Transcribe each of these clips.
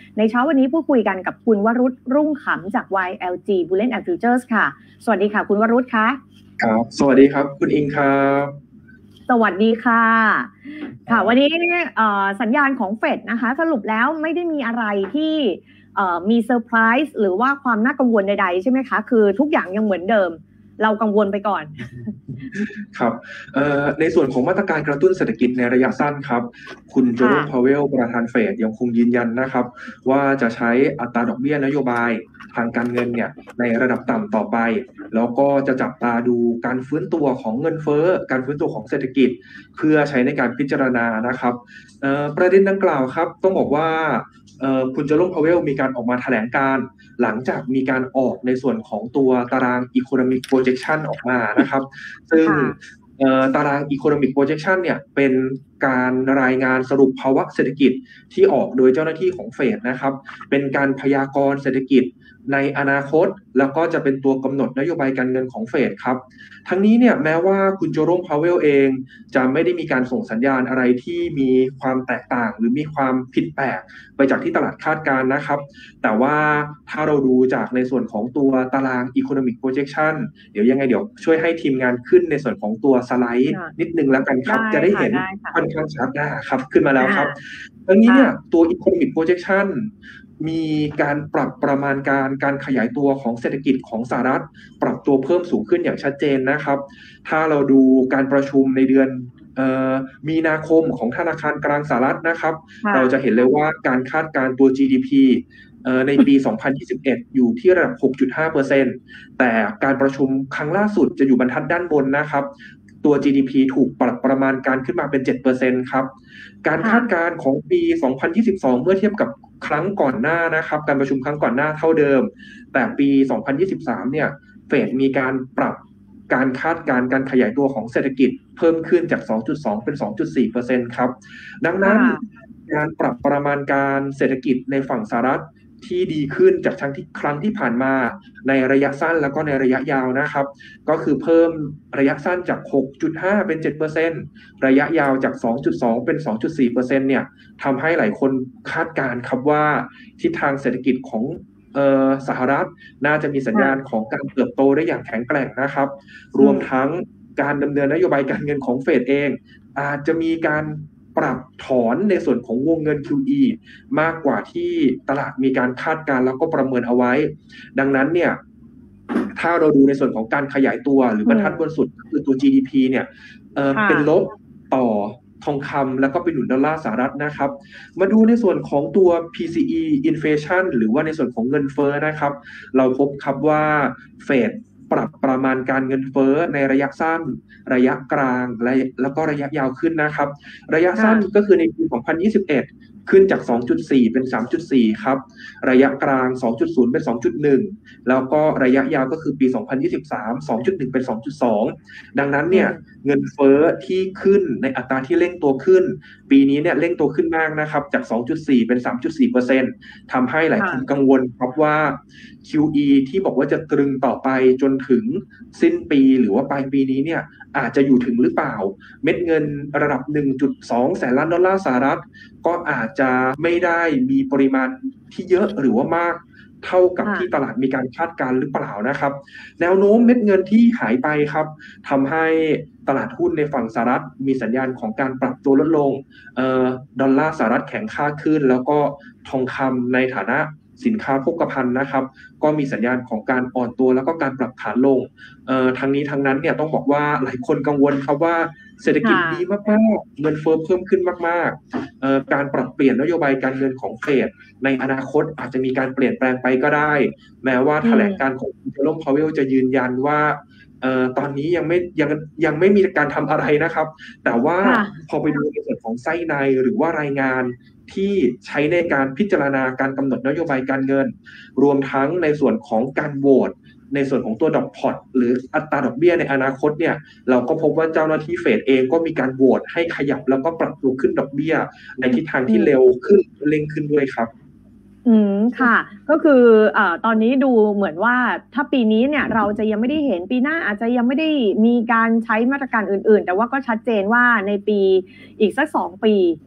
ในเช้าวันนี้พูดคุยกันกับคุณวรุษรุ่งขำจาก YLG Bullion and Futures ค่ะสวัสดีค่ะคุณวรุษคะครับสวัสดีครับคุณอิงครับสวัสดีค่ะค่ะวันนี้สัญญาณของเฟดนะคะสรุปแล้วไม่ได้มีอะไรที่มีเซอร์ไพรส์หรือว่าความน่ากังวลใดๆใช่ไหมคะคือทุกอย่างยังเหมือนเดิมเรากังวลไปก่อนครับในส่วนของมาตรการกระตุ้นเศรษฐกิจในระยะสั้นครับคุณโจโรมพาเวลประธานเฟดยังคงยืนยันนะครับว่าจะใช้อัตราดอกเบี้ยนโยบายทางการเงินเนี่ยในระดับต่ำต่อไปแล้วก็จะจับตาดูการฟื้นตัวของเงินเฟ้อการฟื้นตัวของเศรษฐกิจเพื่อใช้ในการพิจารณานะครับประเด็นดังกล่าวครับต้องบอกว่าคุณโจโรมพาเวลมีการออกมาแถลงการหลังจากมีการออกในส่วนของตัวตาราง Economic Projection ออกมานะครับซึ่งตาราง Economic Projection เนี่ยเป็นการรายงานสรุปภาวะเศรษฐกิจที่ออกโดยเจ้าหน้าที่ของเฟดนะครับเป็นการพยากรณ์เศรษฐกิจในอนาคตแล้วก็จะเป็นตัวกำหนดนโยบายการเงินของเฟดครับทั้งนี้เนี่ยแม้ว่าคุณโจโรมพาเวลเองจะไม่ได้มีการส่งสัญญาณอะไรที่มีความแตกต่างหรือมีความผิดแปลกไปจากที่ตลาดคาดการณ์นะครับแต่ว่าถ้าเราดูจากในส่วนของตัวตาราง Economic Projection เดี๋ยวช่วยให้ทีมงานขึ้นในส่วนของตัวสไลด์นิดนึงแล้วกันครับจะได้เห็นค่อนข้างชัดนะครับขึ้นมาแล้วครับทั้งนี้เนี่ยตัว Economic Projection มีการปรับประมาณการขยายตัวของเศรษฐกิจของสหรัฐปรับตัวเพิ่มสูงขึ้นอย่างชัดเจนนะครับถ้าเราดูการประชุมในเดือนมีนาคมของธนาคารกลางสหรัฐนะครับเราจะเห็นเลยว่าการคาดการณ์ตัว GDP ในปี 2021 อยู่ที่ระดับ 6.5% แต่การประชุมครั้งล่าสุดจะอยู่บรรทัดด้านบนนะครับตัว GDP ถูกปรับประมาณการขึ้นมาเป็น 7% ครับการคาดการณ์ของปี 2022 เมื่อเทียบกับครั้งก่อนหน้านะครับการประชุมครั้งก่อนหน้าเท่าเดิมแต่ปี 2023 เนี่ยเฟดมีการปรับการคาดการณ์การขยายตัวของเศรษฐกิจเพิ่มขึ้นจาก 2.2 เป็น 2.4% ครับดังนั้นการปรับประมาณการเศรษฐกิจในฝั่งสหรัฐที่ดีขึ้นจากครั้งที่ผ่านมาในระยะสั้นแล้วก็ในระยะยาวนะครับก็คือเพิ่มระยะสั้นจาก 6.5 เป็น 7% ระยะยาวจาก 2.2 เป็น 2.4% เนี่ยทำให้หลายคนคาดการณ์ครับว่าทิศทางเศรษฐกิจของสหรัฐน่าจะมีสัญญาณของการเติบโตได้อย่างแข็งแกร่งนะครับรวมทั้งการดำเนินนโยบายการเงินของเฟดเองอาจจะมีการปรับถอนในส่วนของวงเงิน QE มากกว่าที่ตลาดมีการคาดการณ์แล้วก็ประเมินเอาไว้ดังนั้นเนี่ยถ้าเราดูในส่วนของการขยายตัวหรือบรรทัดบนสุดคือตัว GDP เนี่ยเป็นลบต่อทองคำแล้วก็เป็นหนุนดอลลาร์สหรัฐนะครับมาดูในส่วนของตัว PCE inflation หรือว่าในส่วนของเงินเฟ้อนะครับเราพบครับว่าเฟดปรับประมาณการเงินเฟ้อในระยะสั้นระยะกลางแล้วก็ระยะยาวขึ้นนะครับระยะสั้นก็คือในปี 2021 ขึ้นจาก 2.4 เป็น 3.4 ครับระยะกลาง 2.0 เป็น 2.1 แล้วก็ระยะยาวก็คือปี 2023 2.1 เป็น 2.2 ดังนั้นเนี่ยเงินเฟ้อที่ขึ้นในอัตราที่เร่งตัวขึ้นปีนี้เนี่ยเร่งตัวขึ้นมากนะครับจาก 2.4 เป็น 3.4% ทำให้หลายคนกังวลครับว่า QE ที่บอกว่าจะตรึงต่อไปจนถึงสิ้นปีหรือว่าปลายปีนี้เนี่ยอาจจะอยู่ถึงหรือเปล่าเม็ดเงินระดับ 1.2 แสนล้านดอลลาร์สหรัฐก็อาจจะไม่ได้มีปริมาณที่เยอะหรือว่ามากเท่ากับที่ตลาดมีการคาดการณ์หรือเปล่านะครับแนวโน้มเม็ดเงินที่หายไปครับทำให้ตลาดหุ้นในฝั่งสหรัฐมีสัญญาณของการปรับตัวลดลงดอลลาร์สหรัฐแข็งค่าขึ้นแล้วก็ทองคำในฐานะสินค้าโภคภัณฑ์นะครับก็มีสัญญาณของการอ่อนตัวแล้วก็การปรับฐานลงทั้งนี้ทั้งนั้นเนี่ยต้องบอกว่าหลายคนกังวลครับว่าเศรษฐกิจดีมากๆเงินเฟ้อเพิ่มขึ้นมากๆการปรับเปลี่ยนนโยบายการเงินของเฟดในอนาคตอาจจะมีการเปลี่ยนแปลงไปก็ได้แม้ว่าแถลงการของเจอโรม พาเวลจะยืนยันว่าตอนนี้ยังไม่มีการทำอะไรนะครับแต่ว่าพอไปดูในส่วนของไส้ในหรือว่ารายงานที่ใช้ในการพิจารณาการกำหนดนโยบายการเงินรวมทั้งในส่วนของการโหวตในส่วนของตัวดอกพอตหรืออัตราดอกเบี้ยในอนาคตเนี่ยเราก็พบว่าเจ้าหน้าที่เฟดเองก็มีการโหวตให้ขยับแล้วก็ปรับตัวขึ้นดอกเบี้ยในทิศทางที่เร็วขึ้นเร่งขึ้นด้วยครับค่ะก็คือตอนนี้ดูเหมือนว่าถ้าปีนี้เนี่ยเราจะยังไม่ได้เห็นปีหน้าอาจจะยังไม่ได้มีการใช้มาตรการอื่นๆแต่ว่าก็ชัดเจนว่าในปีอีกสัก2 ปี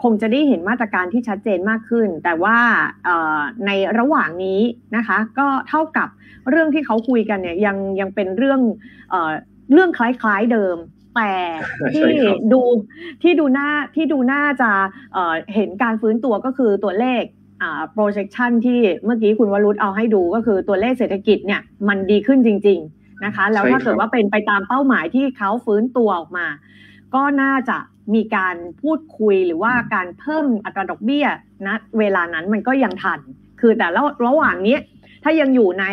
คงจะได้เห็นมาตรการที่ชัดเจนมากขึ้นแต่ว่าในระหว่างนี้นะคะก็เท่ากับเรื่องที่เขาคุยกันเนี่ยยังเป็นเรื่องคล้ายๆเดิมแต่ที่ดูน่าจะเห็นการฟื้นตัวก็คือตัวเลขprojection ที่เมื่อกี้คุณวรุษเอาให้ดูก็คือตัวเลขเศรษฐกิจเนี่ยมันดีขึ้นจริงๆนะคะแล้วถ้าเกิดว่าเป็นไปตามเป้าหมายที่เขาฟื้นตัวออกมาก็น่าจะมีการพูดคุยหรือว่าการเพิ่มอัตราดอกเบี้ยนะเวลานั้นมันก็ยังทันคือแต่ระหว่างนี้ถ้ายังอยู่ใน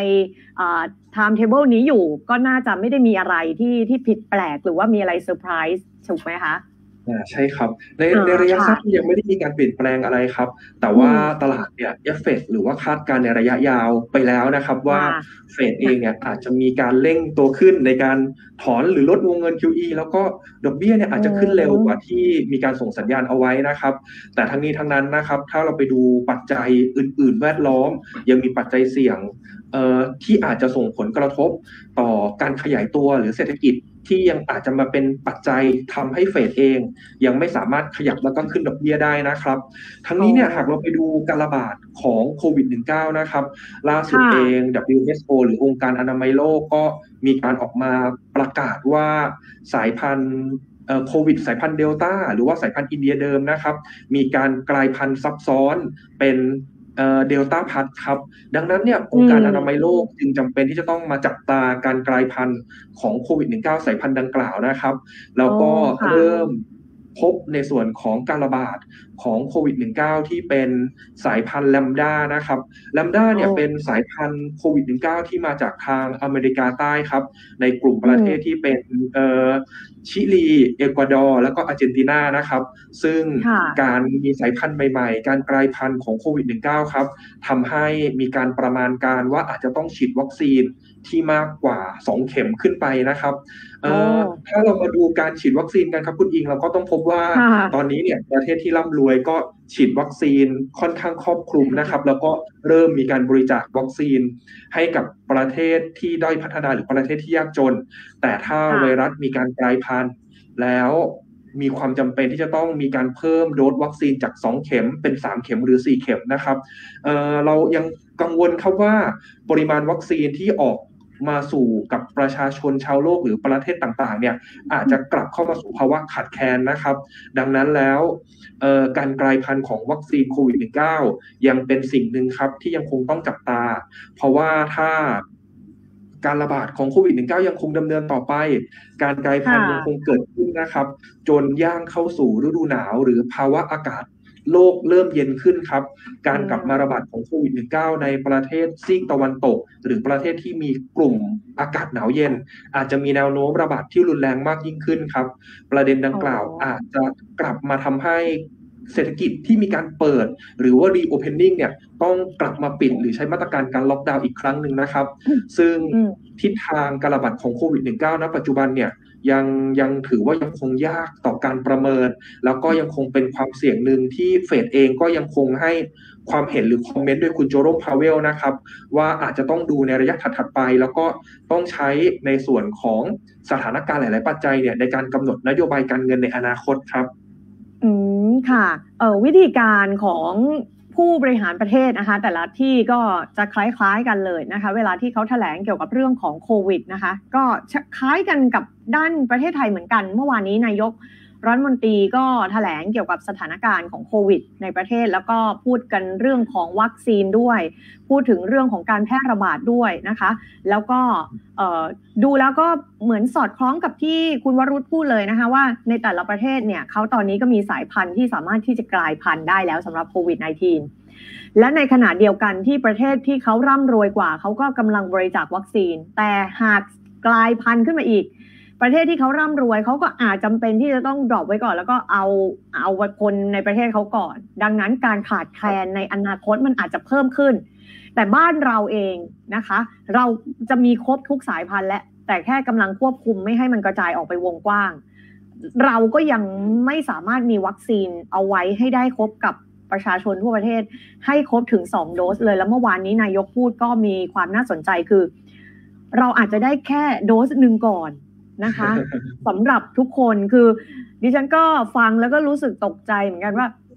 time table นี้อยู่ก็น่าจะไม่ได้มีอะไรที่ผิดแปลกหรือว่ามีอะไรเซอร์ไพรส์ถูกไหมคะใช่ครับในระยะสั้นยังไม่ได้มีการเปลี่ยนแปลงอะไรครับแต่ว่าตลาดเนี่ยเอฟเฟกต์หรือว่าคาดการณ์ในระยะยาวไปแล้วนะครับว่าเฟดเองเนี่ยอาจจะมีการเร่งตัวขึ้นในการถอนหรือลดวงเงิน QE แล้วก็ดอกเบี้ยเนี่ยอาจจะขึ้นเร็วกว่าที่มีการส่งสัญญาณเอาไว้นะครับแต่ทั้งนี้ทั้งนั้นนะครับถ้าเราไปดูปัจจัยอื่นๆแวดล้อมยังมีปัจจัยเสี่ยงที่อาจจะส่งผลกระทบต่อการขยายตัวหรือเศรษฐกิจที่ยังอาจจะมาเป็นปัจจัยทำให้เฟดเองยังไม่สามารถขยับแล้วก็ขึ้นดอกเบี้ยได้นะครับทั้งนี้เนี่ยหากเราไปดูการระบาดของโควิด -19 นะครับล่าสุดเอง WHO หรือองค์การอนามัยโลกก็มีการออกมาประกาศว่าสายพันธุ์โควิดสายพันธุ์เดลต้าหรือว่าสายพันธุ์อินเดียเดิมนะครับมีการกลายพันธุ์ซับซ้อนเป็นเดลต้าพัดครับดังนั้นเนี่ยองค์การอนามัยโลกจึงจำเป็นที่จะต้องมาจับตาการกลายพันธุ์ของโควิด -19 สายพันธุ์ดังกล่าวนะครับแล้วก็เริ่มพบในส่วนของการระบาดของโควิด -19 ที่เป็นสายพันธุ์แลมด้านะครับแลมด้าเนี่ยเป็นสายพันธุ์โควิด -19 ที่มาจากทางอเมริกาใต้ครับในกลุ่มประเทศที่เป็นชิลีเอกวาดอร์แล้วก็อาร์เจนตินานะครับซึ่งการมีสายพันธุ์ใหม่ๆการกลายพันธุ์ของโควิด -19 ครับทำให้มีการประมาณการว่าอาจจะต้องฉีดวัคซีนที่มากกว่า2เข็มขึ้นไปนะครับถ้าเรามาดูการฉีดวัคซีนกันครับคุณอิงเราก็ต้องพบว่าตอนนี้เนี่ยประเทศที่ร่ำรวยก็ฉีดวัคซีนค่อนข้างครอบคลุมนะครับแล้วก็เริ่มมีการบริจาควัคซีนให้กับประเทศที่ด้อยพัฒนาหรือประเทศที่ยากจนแต่ถ้าไวรัสมีการกลายพันธุ์แล้วมีความจำเป็นที่จะต้องมีการเพิ่มโดสวัคซีนจาก2เข็มเป็น3เข็มหรือ4เข็มนะครับเรายังกังวลครับว่าปริมาณวัคซีนที่ออกมาสู่กับประชาชนชาวโลกหรือประเทศต่างๆเนี่ยอาจจะกลับเข้ามาสู่ภาวะขาดแคลนนะครับดังนั้นแล้วการกลายพันธุ์ของวัคซีนโควิด -19 ยังเป็นสิ่งหนึ่งครับที่ยังคงต้องจับตาเพราะว่าถ้าการระบาดของโควิด -19 ยังคงดำเนินต่อไปการกลายพันธุ์ยังคงเกิดขึ้นนะครับจนย่างเข้าสู่ฤดูหนาวหรือภาวะอากาศโลกเริ่มเย็นขึ้นครับการกลับมาระบาดของโควิด -19 ในประเทศซีกตะวันตกหรือประเทศที่มีกลุ่มอากาศหนาวเย็นอาจจะมีแนวโน้มระบาดที่รุนแรงมากยิ่งขึ้นครับประเด็นดังกล่าวอาจจะกลับมาทำให้เศรษฐกิจที่มีการเปิดหรือว่า reopening เนี่ยต้องกลับมาปิดหรือใช้มาตรการการล็อกดาวน์อีกครั้งหนึ่งนะครับซึ่งทิศทางการระบาดของโควิด -19 ณ ปัจจุบันเนี่ยยังถือว่ายังคงยากต่อการประเมินแล้วก็ยังคงเป็นความเสี่ยงหนึ่งที่เฟดเองก็ยังคงให้ความเห็นหรือคอมเมนต์โดยคุณโจโรม พาเวลนะครับว่าอาจจะต้องดูในระยะถัดๆไปแล้วก็ต้องใช้ในส่วนของสถานการณ์หลายๆปัจจัยเนี่ยในการกำหนดนโยบายการเงินในอนาคตครับค่ะวิธีการของผู้บริหารประเทศนะคะแต่ละที่ก็จะคล้ายๆกันเลยนะคะเวลาที่เขาแถลงเกี่ยวกับเรื่องของโควิดนะคะก็คล้ายกันกับด้านประเทศไทยเหมือนกันเมื่อวานนี้นายกรัฐมนตรีก็แถลงเกี่ยวกับสถานการณ์ของโควิดในประเทศแล้วก็พูดกันเรื่องของวัคซีนด้วยพูดถึงเรื่องของการแพร่ระบาดด้วยนะคะแล้วก็ดูแล้วก็เหมือนสอดคล้องกับที่คุณวรุษพูดเลยนะคะว่าในแต่ละประเทศเนี่ยเขาตอนนี้ก็มีสายพันธุ์ที่สามารถที่จะกลายพันธุ์ได้แล้วสำหรับโควิด -19 และในขณะเดียวกันที่ประเทศที่เขาร่ำรวยกว่าเขาก็กำลังบริจาควัคซีนแต่หากกลายพันธุ์ขึ้นมาอีกประเทศที่เขาร่ำรวยเขาก็อาจจำเป็นที่จะต้องดรอปไว้ก่อนแล้วก็เอาคนในประเทศเขาก่อนดังนั้นการขาดแคลนในอนาคตมันอาจจะเพิ่มขึ้นแต่บ้านเราเองนะคะเราจะมีครบทุกสายพันธุ์และแต่แค่กำลังควบคุมไม่ให้มันกระจายออกไปวงกว้างเราก็ยังไม่สามารถมีวัคซีนเอาไว้ให้ได้ครบกับประชาชนทั่วประเทศให้ครบถึง2โดสเลยแล้วเมื่อวานนี้นายกพูดก็มีความน่าสนใจคือเราอาจจะได้แค่โดสนึงก่อนนะคะสำหรับทุกคนคือดิฉันก็ฟังแล้วก็รู้สึกตกใจเหมือนกันว่า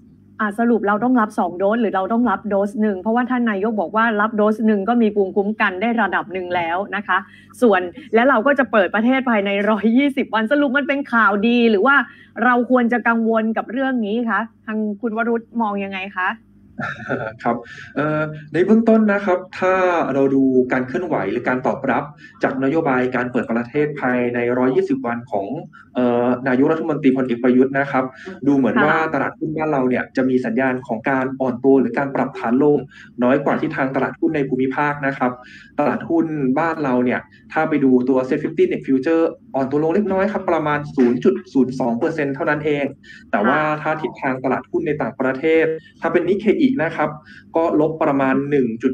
สรุปเราต้องรับ2โดสหรือเราต้องรับโดสหนึ่งเพราะว่าท่านนายกบอกว่ารับโดสหนึ่งก็มีภูมิคุ้มกันได้ระดับหนึ่งแล้วนะคะส่วนแล้วเราก็จะเปิดประเทศภายใน120วันสรุปมันเป็นข่าวดีหรือว่าเราควรจะกังวลกับเรื่องนี้คะทางคุณวรุษมองยังไงคะครับในเบื้องต้นนะครับถ้าเราดูการเคลื่อนไหวหรือการตอบรับจากนโยบายการเปิดประเทศภายใน120วันของนายกรัฐมนตรีพลเอกประยุทธ์นะครับดูเหมือนว่าตลาดหุ้นบ้านเราเนี่ยจะมีสัญญาณของการอ่อนตัวหรือการปรับฐานลงน้อยกว่าที่ทางตลาดหุ้นในภูมิภาคนะครับตลาดหุ้นบ้านเราเนี่ยถ้าไปดูตัว Set50 Net Future อ่อนตัวลงเล็กน้อยครับประมาณ 0.02% เท่านั้นเองแต่ว่าถ้าทิศทางตลาดหุ้นในต่างประเทศถ้าเป็นนิเคอินะครับก็ลบประมาณ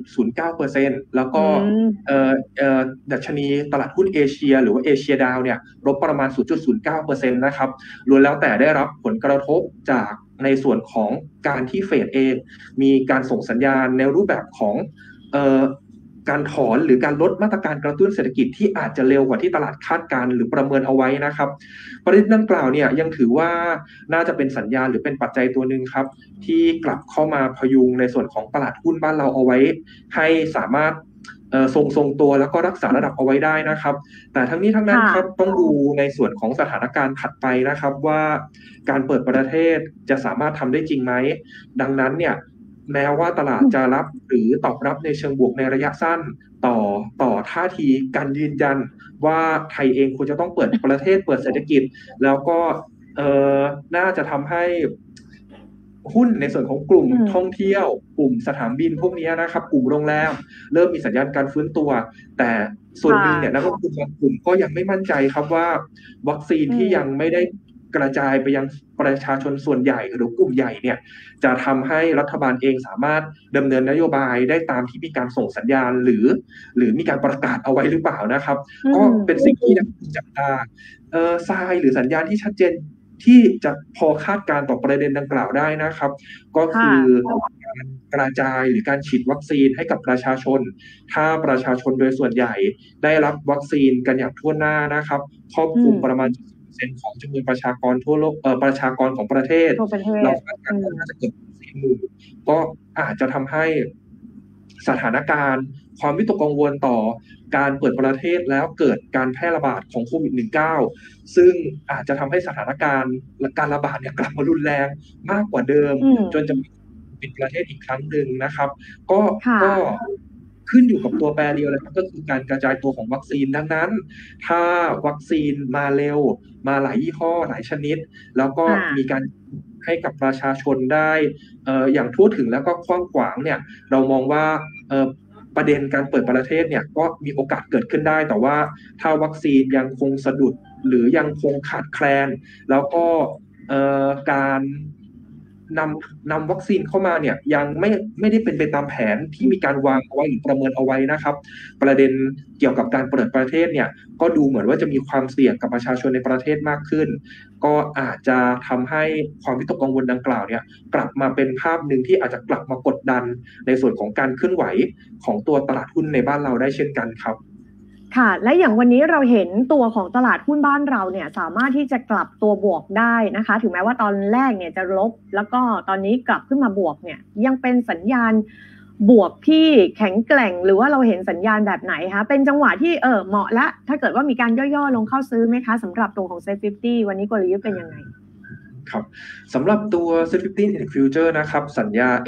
1.09% แล้วก็ดัชนีตลาดหุ้นเอเชียหรือว่าเอเชียดาวเนี่ยลบประมาณ 0.09% นะครับล้วนแล้วแต่ได้รับผลกระทบจากในส่วนของการที่เฟดเองมีการส่งสัญญาณในรูปแบบของการถอนหรือการลดมาตรการกระตุ้นเศรษฐกิจที่อาจจะเร็วกว่าที่ตลาดคาดการณ์หรือประเมินเอาไว้นะครับประเด็นดังกล่าวเนี่ยยังถือว่าน่าจะเป็นสัญญาณหรือเป็นปัจจัยตัวหนึ่งครับที่กลับเข้ามาพยุงในส่วนของตลาดหุ้นบ้านเราเอาไว้ให้สามารถทรงตัวแล้วก็รักษาระดับเอาไว้ได้นะครับแต่ทั้งนี้ทั้งนั้นครับต้องดูในส่วนของสถานการณ์ถัดไปนะครับว่าการเปิดประเทศจะสามารถทำได้จริงไหมดังนั้นเนี่ยแม้ว่าตลาดจะรับหรือตอบรับในเชิงบวกในระยะสั้นต่อท่าทีการยืนยันว่าไทยเองควรจะต้องเปิดประเทศเปิดเศรษฐกิจแล้วก็น่าจะทำให้หุ้นในส่วนของกลุ่มท่องเที่ยวกลุ่มสถานบินพวกนี้นะครับกลุ่มโรงแรมเริ่มมีสัญญาณการฟื้นตัวแต่ส่วนหนึ่งเนี่ยนักลงทุนบางกลุ่มก็ยังไม่มั่นใจครับว่าวัคซีนที่ยังไม่ได้กระจายไปยังประชาชนส่วนใหญ่หรือกลุ่มใหญ่เนี่ยจะทำให้รัฐบาลเองสามารถดำเนินนโยบายได้ตามที่มีการส่งสัญญาณหรือมีการประกาศเอาไว้หรือเปล่านะครับก็เป็นสิ่งที่นักลงทุนจับตาทรายหรือสัญญาณที่ชัดเจนที่จะพอคาดการต่อประเด็นดังกล่าวได้นะครับก็คือการกระจายหรือการฉีดวัคซีนให้กับประชาชนถ้าประชาชนโดยส่วนใหญ่ได้รับวัคซีนกันอย่างทั่วหน้านะครับครอบคลุมประมาณของจำนวนประชากรทั่วโลกประชากรของประเทศเราคาดการณ์ว่าน่าจะเกิด40,000ก็อาจจะทำให้สถานการณ์ความวิตกกังวลต่อการเปิดประเทศแล้วเกิดการแพร่ระบาดของโควิด -19 ซึ่งอาจจะทำให้สถานการณ์และการระบาดเนี่ยกลับมารุนแรงมากกว่าเดิมจนจะปิดประเทศอีกครั้งหนึ่งนะครับก็ขึ้นอยู่กับตัวแปรเดียวเลยครับก็คือการกระจายตัวของวัคซีนดังนั้นถ้าวัคซีนมาเร็วมาหลายยี่ห้อหลายชนิดแล้วก็มีการให้กับประชาชนได้อย่างทั่วถึงแล้วก็กว้างขวางเนี่ยเรามองว่าประเด็นการเปิดประเทศเนี่ยก็มีโอกาสเกิดขึ้นได้แต่ว่าถ้าวัคซีนยังคงสะดุดหรือยังคงขาดแคลนแล้วก็การนำวัคซีนเข้ามาเนี่ยยังไม่ได้เป็นไปตามแผนที่มีการวางเอาไว้หรือประเมินเอาไว้นะครับประเด็นเกี่ยวกับการเปิดประเทศเนี่ยก็ดูเหมือนว่าจะมีความเสี่ยงกับประชาชนในประเทศมากขึ้นก็อาจจะทำให้ความวิตกกังวลดังกล่าวเนี่ยกลับมาเป็นภาพหนึ่งที่อาจจะกลับมากดดันในส่วนของการเคลื่อนไหวของตัวตลาดหุ้นในบ้านเราได้เช่นกันครับค่ะและอย่างวันนี้เราเห็นตัวของตลาดหุ้นบ้านเราเนี่ยสามารถที่จะกลับตัวบวกได้นะคะถึงแม้ว่าตอนแรกเนี่ยจะลบแล้วก็ตอนนี้กลับขึ้นมาบวกเนี่ยยังเป็นสัญญาณบวกที่แข็งแกร่งหรือว่าเราเห็นสัญญาณแบบไหนคะเป็นจังหวะที่เหมาะละถ้าเกิดว่ามีการย่อๆลงเข้าซื้อไหมคะสำหรับตัวของ Set50 วันนี้กลยุทธ์เป็นยังไงครับสำหรับตัว Set50 Net Future นะครับสัญญา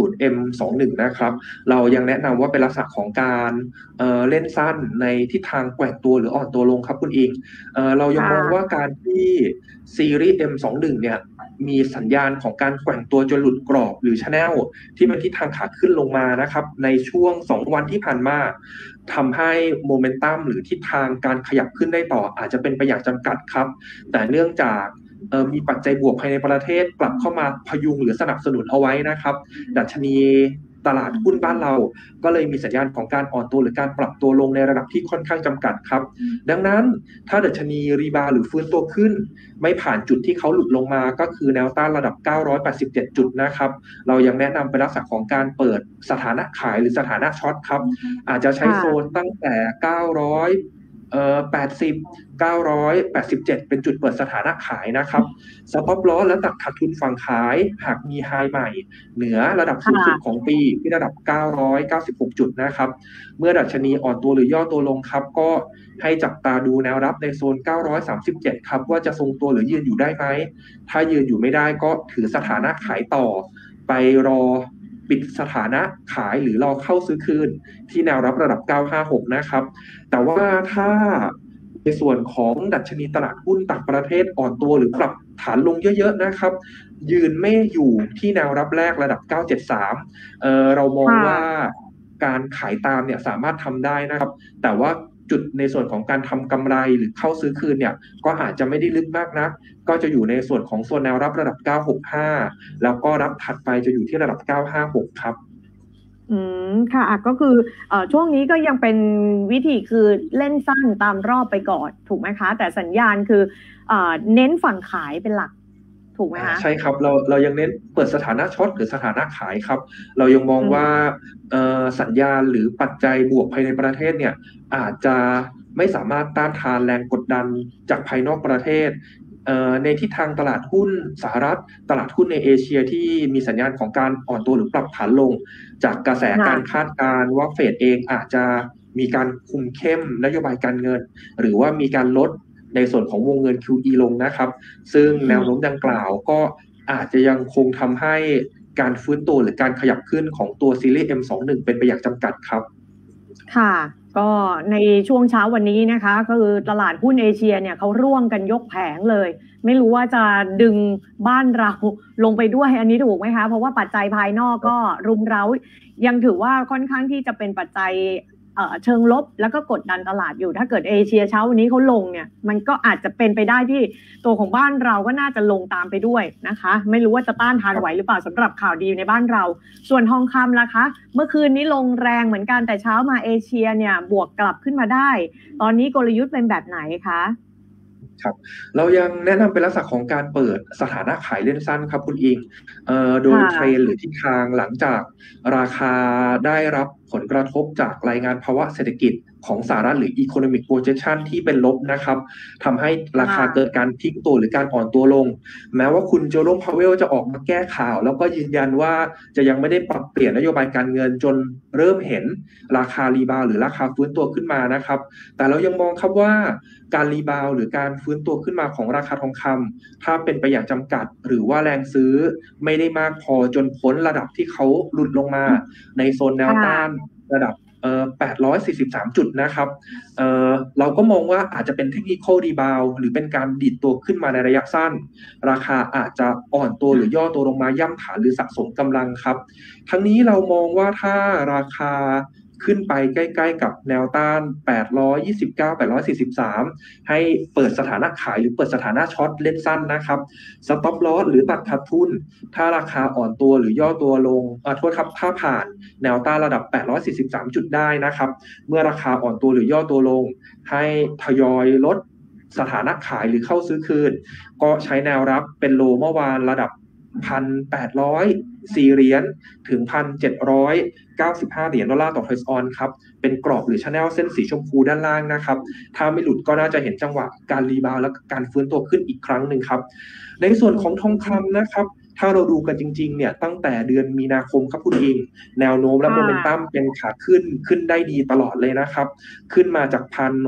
S50M21 นะครับเรายังแนะนำว่าเป็นลักษณะของการเล่นสั้นในทิศทางแกว่งตัวหรืออ่อนตัวลงครับคุณอิงเรายังมองว่าการที่ซีรีส์ M21 เนี่ยมีสัญญาณของการแกว่งตัวจนหลุดกรอบหรือ Channel ที่เป็นทิศทางขาขึ้นลงมานะครับในช่วง2วันที่ผ่านมาทำให้โมเมนตัมหรือทิศทางการขยับขึ้นได้ต่ออาจจะเป็นไปอย่างจำกัดครับแต่เนื่องจากมีปัจจัยบวกภายในประเทศกลับเข้ามาพยุงหรือสนับสนุนเอาไว้นะครับดัชนีตลาดหุ้นบ้านเราก็เลยมีสัญญาณของการอ่อนตัวหรือการปรับตัวลงในระดับที่ค่อนข้างจำกัดครับดังนั้นถ้าดัชนีรีบาวหรือฟื้นตัวขึ้นไม่ผ่านจุดที่เขาหลุดลงมาก็คือแนวต้านระดับ987จุดนะครับเรายังแนะนำเป็นลักษณะของการเปิดสถานะขายหรือสถานะช็อตครับอาจจะใช้โซนตั้งแต่900 80 987เป็นจุดเปิดสถานะขายนะครับสต็อปลอสและตัดขาดทุนฝั่งขายหากมีไฮใหม่เหนือระดับสูงสุดของปีที่ระดับ996จุดนะครับเมื่อดัชนีอ่อนตัวหรือย่อตัวลงครับก็ให้จับตาดูแนวรับในโซน937ครับว่าจะทรงตัวหรือยืนอยู่ได้ไหมถ้ายืนอยู่ไม่ได้ก็ถือสถานะขายต่อไปรอปิดสถานะขายหรือรอเข้าซื้อคืนที่แนวรับระดับ956นะครับแต่ว่าถ้าในส่วนของดัชนีตลาดหุ้นต่างประเทศอ่อนตัวหรือปรับฐานลงเยอะๆนะครับยืนไม่อยู่ที่แนวรับแรกระดับ973เรามองว่าการขายตามเนี่ยสามารถทำได้นะครับแต่ว่าจุดในส่วนของการทำกำไรหรือเข้าซื้อคืนเนี่ยก็อาจจะไม่ได้ลึกมากนักก็จะอยู่ในส่วนของโซนแนวรับระดับ965แล้วก็รับถัดไปจะอยู่ที่ระดับ956ครับค่ะก็คือช่วงนี้ก็ยังเป็นวิธีคือเล่นสั้นตามรอบไปก่อนถูกไหมคะแต่สัญญาณคือเน้นฝั่งขายเป็นหลักถูกไหมคะใช่ครับเรายังเน้นเปิดสถานะช็อตหรือสถานะขายครับเรายังมองว่าสัญญาณหรือปัจจัยบวกภายในประเทศเนี่ยอาจจะไม่สามารถต้านทานแรงกดดันจากภายนอกประเทศในทิศทางตลาดหุ้นสหรัฐตลาดหุ้นในเอเชียที่มีสัญญาณของการอ่อนตัวหรือปรับฐานลงจากกระแสการคาดการณ์ว่าเฟดเองอาจจะมีการคุมเข้มนโยบายการเงินหรือว่ามีการลดในส่วนของวงเงิน QE ลงนะครับซึ่งแนวโน้มดังกล่าวก็อาจจะยังคงทำให้การฟื้นตัวหรือการขยับขึ้นของตัวซีรีส์ M21 เป็นไปอย่างจำกัดครับค่ะก็ในช่วงเช้าวันนี้นะคะก็คือตลาดหุ้นเอเชียเนี่ยเขาร่วงกันยกแผงเลยไม่รู้ว่าจะดึงบ้านเราลงไปด้วยอันนี้ถูกไหมคะเพราะว่าปัจจัยภายนอกก็รุมเร้ายังถือว่าค่อนข้างที่จะเป็นปัจจัยเชิงลบแล้วก็กดดันตลาดอยู่ถ้าเกิดเอเชียเช้าวันนี้เขาลงเนี่ยมันก็อาจจะเป็นไปได้ที่ตัวของบ้านเราก็น่าจะลงตามไปด้วยนะคะไม่รู้ว่าจะต้านทานไหวหรือเปล่าสำหรับข่าวดีในบ้านเราส่วนทองคำล่ะคะเมื่อคืนนี้ลงแรงเหมือนกันแต่เช้ามาเอเชียเนี่ยบวกกลับขึ้นมาได้ตอนนี้กลยุทธ์เป็นแบบไหนคะครับเรายังแนะนำเป็นลักษณะของการเปิดสถานะขายเล่นสั้นครับคุณอิงโดยเทรนหรือทิศทางหลังจากราคาได้รับผลกระทบจากรายงานภาวะเศรษฐกิจของสหรัฐหรือ Economic Projection ที่เป็นลบนะครับทำให้ราคาเกิดการพลิกตัวหรือการอ่อนตัวลงแม้ว่าคุณโจโรม พาเวลจะออกมาแก้ข่าวแล้วก็ยืนยันว่าจะยังไม่ได้ปรับเปลี่ยนนโยบายการเงินจนเริ่มเห็นราคารีบาวหรือราคาฟื้นตัวขึ้นมานะครับแต่เรายังมองครับว่าการรีบาวหรือการฟื้นตัวขึ้นมาของราคาทองคำถ้าเป็นไปอย่างจำกัดหรือว่าแรงซื้อไม่ได้มากพอจนพ้นระดับที่เขาหลุดลงมาในโซนแนวต้านระดับ843จุดนะครับเราก็มองว่าอาจจะเป็นเทคนิคอลรีบาวหรือเป็นการดีดตัวขึ้นมาในระยะสั้นราคาอาจจะอ่อนตัวหรือย่อตัวลงมาย่ำฐานหรือสะสมกำลังครับทั้งนี้เรามองว่าถ้าราคาขึ้นไปใกล้ๆกับแนวต้าน829 843ให้เปิดสถานะขายหรือเปิดสถานะช็อตเล่นสั้นนะครับสต็อปลอสหรือตัดขาดทุนถ้าราคาอ่อนตัวหรือย่อตัวลงโทษครับถ้าผ่านแนวต้านระดับ843จุดได้นะครับเมื่อราคาอ่อนตัวหรือย่อตัวลงให้ทยอยลดสถานะขายหรือเข้าซื้อคืนก็ใช้แนวรับเป็นโลเมื่อวานระดับ1,804เหรียญถึง1,795เหรียญดอลลาร์ต่อเทรซออนครับเป็นกรอบหรือชแนลเส้นสีชมพูด้านล่างนะครับถ้าไม่หลุดก็น่าจะเห็นจังหวะการรีบาวด์และการฟื้นตัวขึ้นอีกครั้งหนึ่งครับในส่วนของทองคำนะครับถ้าเราดูกันจริงๆเนี่ยตั้งแต่เดือนมีนาคมครับคุณอิงแนวโน้มและโมเมนตัมเป็นขาขึ้นได้ดีตลอดเลยนะครับขึ้นมาจาก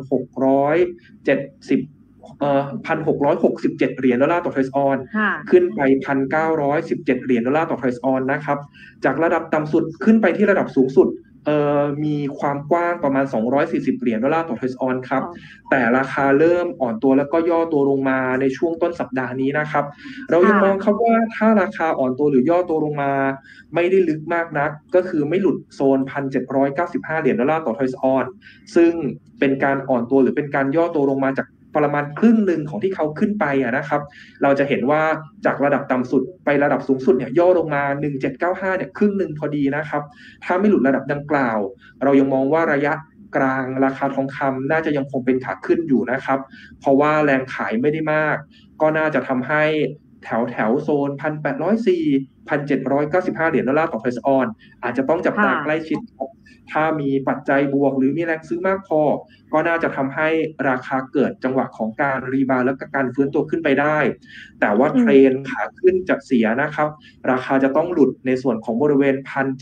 1,670 1,667เหรียญดอลลาร์ต่อเทรซออนขึ้นไป1,917เหรียญดอลลาร์ต่อเทรซออนนะครับจากระดับต่ำสุดขึ้นไปที่ระดับสูงสุดมีความกว้างประมาณ240เหรียญดอลลาร์ต่อเทรซออนครับแต่ราคาเริ่มอ่อนตัวแล้วก็ย่อตัวลงมาในช่วงต้นสัปดาห์นี้นะครับเรายังมองครับว่าถ้าราคาอ่อนตัวหรือย่อตัวลงมาไม่ได้ลึกมากนักก็คือไม่หลุดโซน1,795เหรียญดอลลาร์ต่อเทรซออนซึ่งเป็นการอ่อนตัวหรือเป็นการย่อตัวลงมาจากประมาณครึ่งหนึ่งของที่เขาขึ้นไปนะครับเราจะเห็นว่าจากระดับต่ำสุดไประดับสูงสุดเนี่ยย่อลงมา1795เนี่ยครึ่งหนึ่งพอดีนะครับถ้าไม่หลุดระดับดังกล่าวเรายังมองว่าระยะกลางราคาทองคำน่าจะยังคงเป็นขาขึ้นอยู่นะครับเพราะว่าแรงขายไม่ได้มากก็น่าจะทำให้แถวโซน1,804 1,795เหรียญดอลลาร์ต่อเทรซออนอาจจะต้องจับตาใกล้ชิดถ้ามีปัจจัยบวกหรือมีแรงซื้อมากพอก็น่าจะทำให้ราคาเกิดจังหวะของการรีบาวด์แล้วก็การฟื้นตัวขึ้นไปได้แต่ว่าเทรนขาขึ้นจะเสียนะครับราคาจะต้องหลุดในส่วนของบริเวณ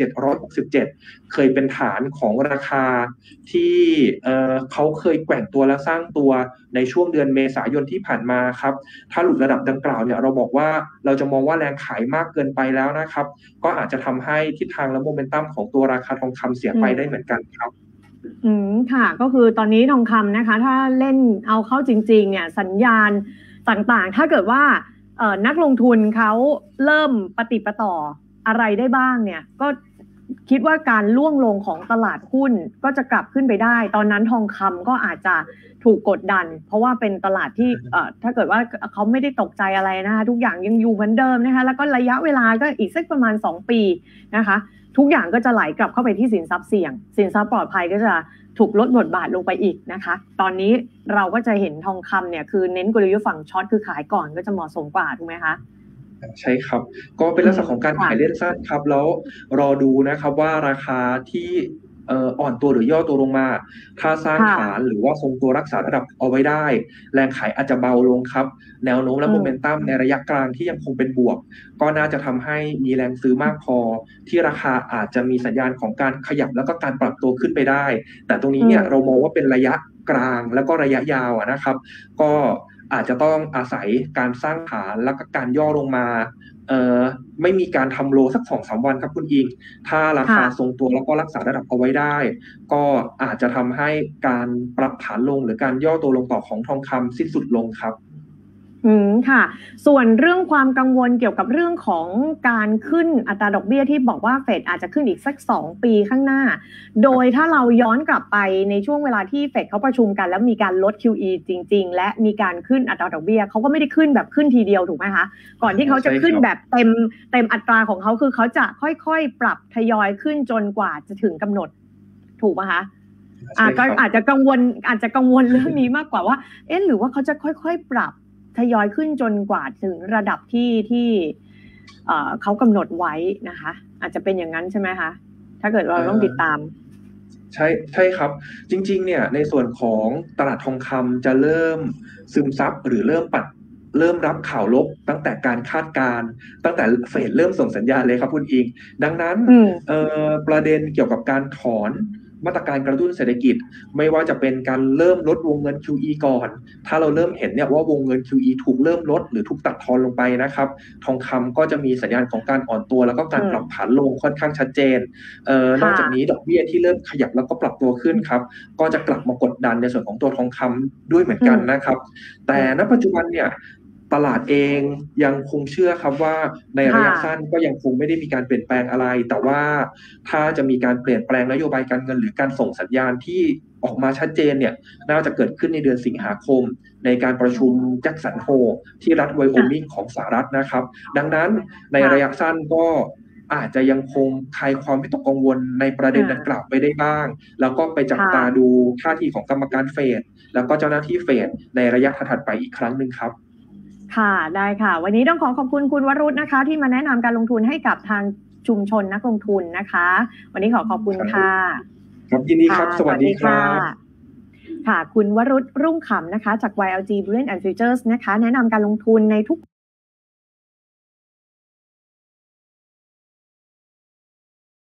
1,767 เคยเป็นฐานของราคาที่เขาเคยแกว่งตัวและสร้างตัวในช่วงเดือนเมษายนที่ผ่านมาครับถ้าหลุดระดับดังกล่าวเนี่ยเราบอกว่าเราจะมองว่าแรงขายมากเกินไปแล้วนะครับก็อาจจะทำให้ทิศทางและโมเมนตัมของตัวราคาทองคำเสียไปได้เหมือนกันครับค่ะก็คือตอนนี้ทองคำนะคะถ้าเล่นเอาเข้าจริงๆเนี่ยสัญญาณต่างๆถ้าเกิดว่านักลงทุนเขาเริ่มปฏิปต่ออะไรได้บ้างเนี่ยก็คิดว่าการล่วงลงของตลาดหุ้นก็จะกลับขึ้นไปได้ตอนนั้นทองคำก็อาจจะถูกกดดันเพราะว่าเป็นตลาดที่ถ้าเกิดว่าเขาไม่ได้ตกใจอะไรนะคะทุกอย่างยังอยู่เหมือนเดิมนะคะแล้วก็ระยะเวลาก็อีกสักประมาณ2 ปีนะคะทุกอย่างก็จะไหลกลับเข้าไปที่สินทรัพย์เสี่ยงสินทรัพย์ปลอดภัยก็จะถูกลดบทบาทลงไปอีกนะคะตอนนี้เราก็จะเห็นทองคำเนี่ยคือเน้นกลยุทธ์ฝั่งช็อตคือขายก่อนก็จะเหมาะสมกว่าถูกไหมคะใช่ครับก็เป็นลักษณะของการขายเล่นสั้นครับแล้วรอดูนะครับว่าราคาที่อ่อนตัวหรือย่อตัวลงมาถ้าสร้างฐานหรือว่าคงตัวรักษาระดับเอาไว้ได้แรงขายอาจจะเบาลงครับแนวโน้มและโมเมนตัมในระยะกลางที่ยังคงเป็นบวกก็น่าจะทำให้มีแรงซื้อมากพอที่ราคาอาจจะมีสัญญาณของการขยับแล้วก็การปรับตัวขึ้นไปได้แต่ตรงนี้เนี่ยเรามองว่าเป็นระยะกลางแล้วก็ระยะยาวนะครับก็อาจจะต้องอาศัยการสร้างฐานแล้วก็การย่อลงมาไม่มีการทำโลสัก 2-3 วันครับคุณอิงถ้าราคาทรงตัวแล้วก็รักษาระดับเอาไว้ได้ก็อาจจะทำให้การปรับฐานลงหรือการย่อตัวลงต่อของทองคำสิ้นสุดลงครับค่ะส่วนเรื่องความกังวลเกี่ยวกับเรื่องของการขึ้นอัตราดอกเบี้ยที่บอกว่าเฟดอาจจะขึ้นอีกสัก2 ปีข้างหน้าโดยถ้าเราย้อนกลับไปในช่วงเวลาที่เฟดเขาประชุมกันแล้วมีการลด QE จริงๆและมีการขึ้นอัตราดอกเบี้ยเขาก็ไม่ได้ขึ้นแบบขึ้นทีเดียวถูกไหมคะก่อนที่เขาจะขึ้นแบบเต็มอัตราของเขาคือเขาจะค่อยๆปรับทยอยขึ้นจนกว่าจะถึงกำหนดถูกไหมคะก็อาจจะกังวลเรื่องนี้มากกว่าว่าหรือว่าเขาจะค่อยๆปรับทยอยขึ้นจนกว่าถึงระดับที่เขากำหนดไว้นะคะอาจจะเป็นอย่างนั้นใช่ไหมคะถ้าเกิดเราต้องติดตามใช่ครับจริงๆเนี่ยในส่วนของตลาดทองคำจะเริ่มซึมซับหรือเริ่มรับข่าวลบตั้งแต่การคาดการณ์ตั้งแต่เฟดเริ่มส่งสัญญาณเลยครับคุณอิงดังนั้นประเด็นเกี่ยวกับการถอนมาตรการกระตุ้นเศรษฐกิจไม่ว่าจะเป็นการเริ่มลดวงเงิน QE ก่อนถ้าเราเริ่มเห็นเนี่ยว่าวงเงิน QE ถูกเริ่มลดหรือถูกตัดทอนลงไปนะครับทองคำก็จะมีสัญญาณของการอ่อนตัวแล้วก็การปรับฐานลงค่อนข้างชัดเจนนอกจากนี้ดอกเบี้ยที่เริ่มขยับแล้วก็ปรับตัวขึ้นครับก็จะกลับมากดดันในส่วนของตัวทองคำด้วยเหมือนกันนะครับแต่ณปัจจุบันเนี่ยตลาดเองยังคงเชื่อครับว่าในระยะสั้นก็ยังคงไม่ได้มีการเปลี่ยนแปลงอะไรแต่ว่าถ้าจะมีการเปลี่ยนแปลงนโยบายการเงินหรือการส่งสัญญาณที่ออกมาชัดเจนเนี่ยน่าจะเกิดขึ้นในเดือนสิงหาคมในการประชุมแจ็คสันโฮที่รัฐไวโอมิงของสหรัฐนะครับดังนั้นในระยะสั้นก็อาจจะยังคงคลายความวิตกกังวลในประเด็นดังกล่าวไปได้บ้างแล้วก็ไปจับตาดูท่าทีของกรรมการเฟดแล้วก็เจ้าหน้าที่เฟดในระยะถัดไปอีกครั้งหนึ่งครับค่ะได้ค่ะวันนี้ต้องขอบคุณคุณวรุษนะคะที่มาแนะนำการลงทุนให้กับทางชุมชนนักลงทุนนะคะวันนี้ขอบคุณค่ะครับยินดีครับสวัสดีครับค่ะคุณวรุษรุ่งขำนะคะจาก YLG Bullion and Futures นะคะแนะนำการลงทุนในทุก